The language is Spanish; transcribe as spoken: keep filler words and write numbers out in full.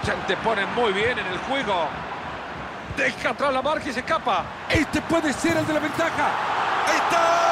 Se antepone muy bien en el juego. Deja atrás la marca y se escapa. Este puede ser el de la ventaja. ¡Ahí está!